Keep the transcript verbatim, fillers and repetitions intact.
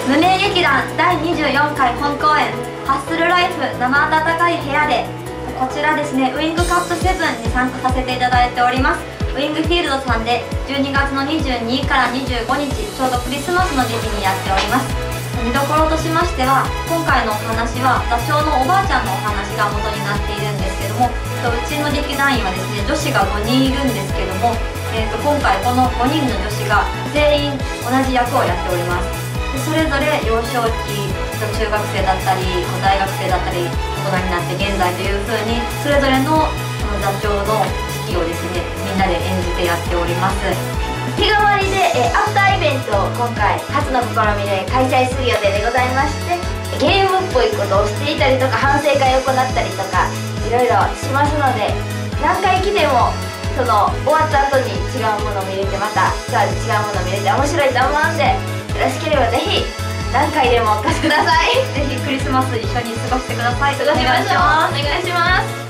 無名劇団だいにじゅうよんかい本公演「ハッスルライフ生暖かい部屋で」こちらですね、ウイングカップセブンに参加させていただいております。ウイングフィールドさんでじゅうにがつのにじゅうにからにじゅうごにち、ちょうどクリスマスの時期にやっております。見どころとしましては、今回のお話は座長のおばあちゃんのお話が元になっているんですけども、うちの劇団員はですね、女子がごにんいるんですけども、えー、と今回このごにんの女子が全員同じ役をやっております。でそれぞれ幼少期、中学生だったり大学生だったり大人になって現在という風にそれぞれのその座長の式をですね、みんなで演じてやっております。 日替わりでえアフターイベントを今回初の試みで開催する予定でございまして、ゲームっぽいことをしていたりとか反省会を行ったりとかいろいろしますので、何回来てもその終わった後に違うものを見れて、またツアーで違うものを見れて面白いと思うんで、よろしければぜひ何回でもお越しください。 ぜひクリスマス一緒に過ごしてください。 過ごしましょう。お願いします。